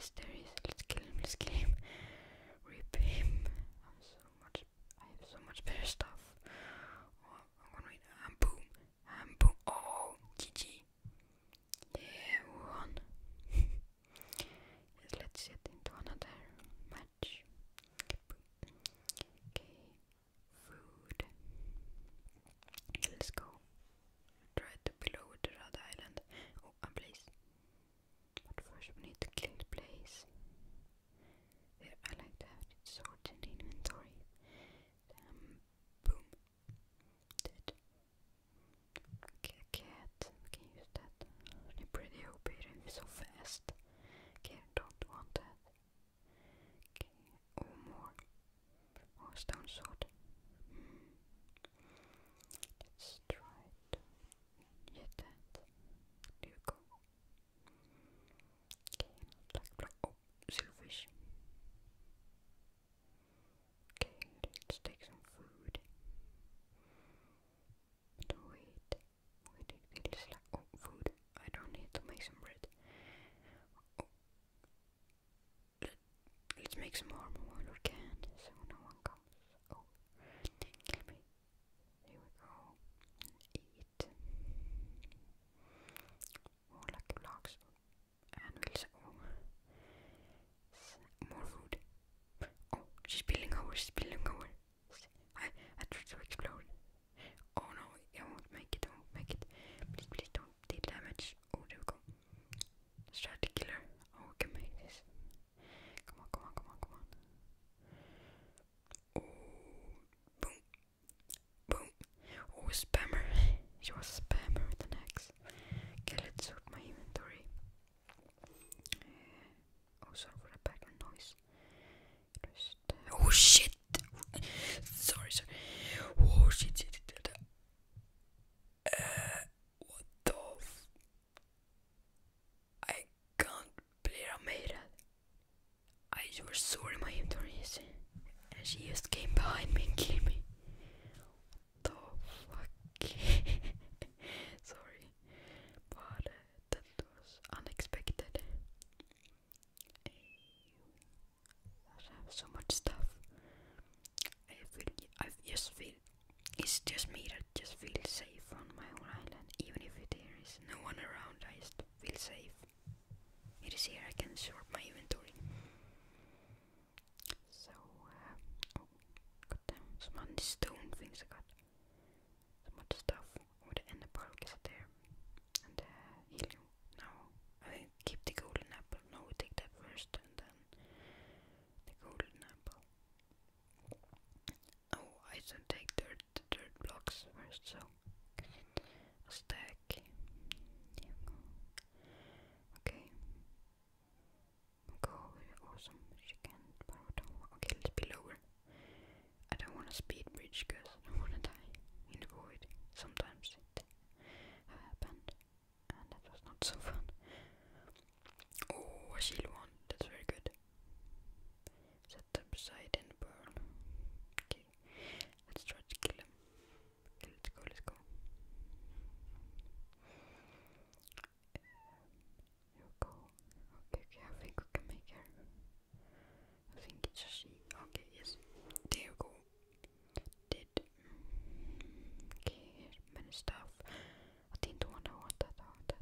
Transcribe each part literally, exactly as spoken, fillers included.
is, there is. Let's kill him, let's kill him. Rip him. I'm so much, I have so much better stuff. Oh, I'm gonna win. And boom. And boom. Oh, G G. Yeah, we won. Yes, let's get into another match. Okay, food. Let's go. Try to blow the red island. Oh, a place. But first we need to kill the place. There, I like to have it sorted in inventory. Then boom. Dead. Okay, a cat. We can use that. They're pretty O P, they're so fast. Okay, I don't want that. Okay, oh more. Oh, stone sword. Hmm. Let's try to get that. There we go. Okay, not like block. Oh, silverfish. Okay, let's take some food. But wait, wait, it is like, oh, food. I don't need to make some bread. Oh, let, let's make some armor while we can, so no one comes. Oh, kill me. Here we go. Eat. Oh, lucky blocks. And we'll say, oh, more food. Oh, she's spilling over, she's spilling over. I, I tried to explode. Oh no, I won't make it, I won't make it. Please, please don't deal damage. Oh, there we go. Let's try to kill her. Oh, we can make this. Come on, come on, come on, come on. Oh, boom, boom. Oh, spammer. She was a spammer with an axe. Okay, let's sort my inventory. Uh, oh, sorry for the background noise. Just, uh, oh shit! Sorry, sorry. Oh shit, shit, shit. Uh, what the f- I can't believe I made that. I was sorry my inventory is, and she just came behind me and killed me. What the fuck? Sorry, but uh, that was unexpected. I have so much stuff. I feel, I just feel, it's just me that just feels safe on my own island. Even if there is no one around, I just feel safe. It is here I can sort my inventory. So, uh, oh, got them some on these stone things. I got so much stuff. Oh, the ender pearl is there. And the uh, helium. No, I keep the golden apple. No, we take that first and then the golden apple. Oh, I should take dirt, dirt blocks first, so a stack. Here we go. Okay. Go with awesome chicken, but I don't want. Okay, let's be lower. I don't want a speed bridge because I don't want to die in the void. Sometimes it happened, and that was not so fun. Oh, a shield one. That's very good. Set them beside in the burn. Okay, let's try to kill him. Okay, let's go, let's go. Uh, here we go. Okay, okay, I think we can make her. I think it's a she. Okay, yes. There we go. Did. Okay, here's many stuff. I didn't want to want that, I want that.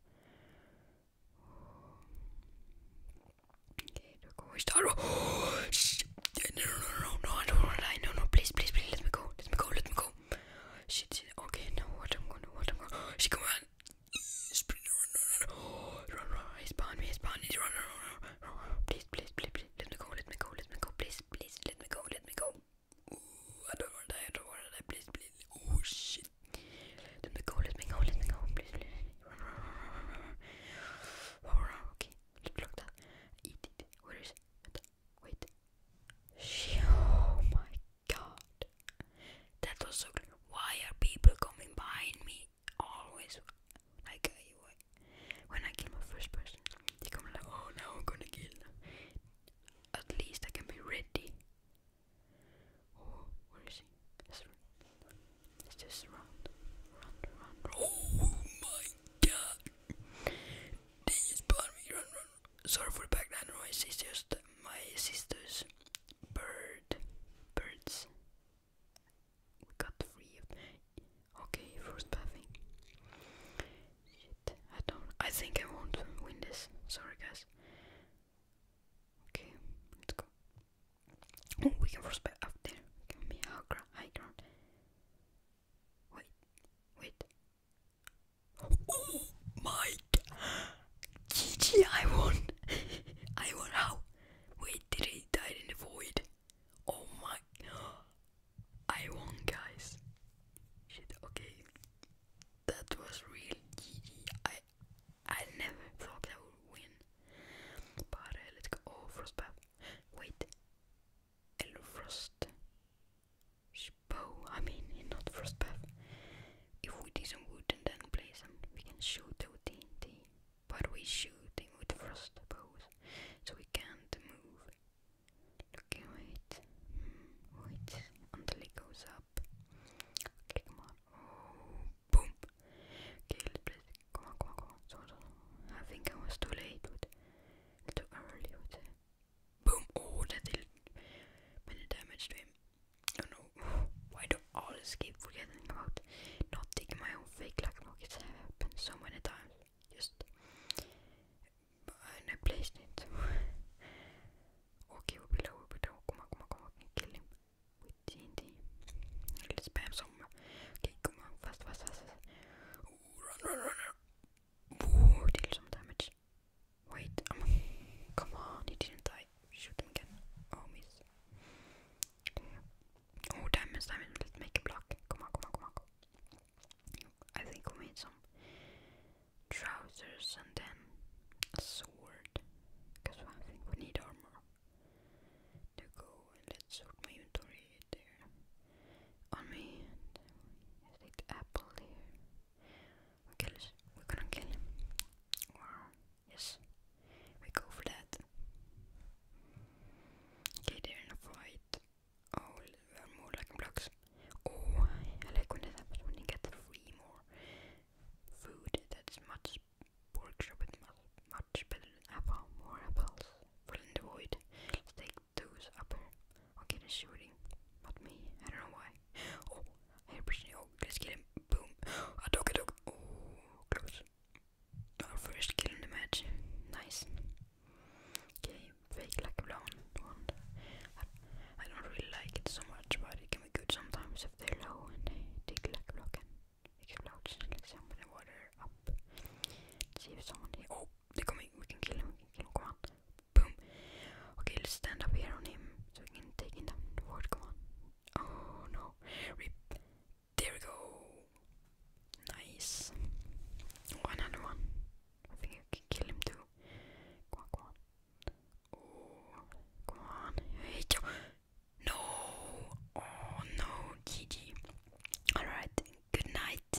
Oh. Okay, there we go. We start. Oh, shit. No, no, no, no, no, I don't want to die. No, no, please, please, please, let me go. Let me go, let me go. Shit, shit. Okay, now what I'm gonna, what I'm gonna. She come on. Sprint, run, run, run, run, run. He's behind me, he's behind me. Run, run, run, run, run, run. Please, please, please, please. Let me go, let me go, let me go. Please, please, let me go, let me go. Ooh, I don't want to die, I don't want to die. Please, please. Oh, shit. Let me go, let me go, let me go. Please, please. Run, run, run, run, run, run. Oh, run. Okay, let's block that. Eat it. Where is it? Wait. Oh my god. That was so clear. Why are people coming behind me? Always. Like, I, when I kill my first person, they come like, oh no, think I won't win this. Sorry, guys. Okay, let's go. Oh, we can frostbite up there. Give me high ground. High ground. Wait, wait. Oh my god. G G, I won. I won. How? Wait, did he die in the void? Oh my. I won, guys. Shit, okay. That was real G G. I I never thought I would win. But uh, let's go. Oh, frostbath. Wait. Hello, frost. Bow. I mean, not frostbath. If we do some wood and then play some, we can shoot with T N T. But we shoot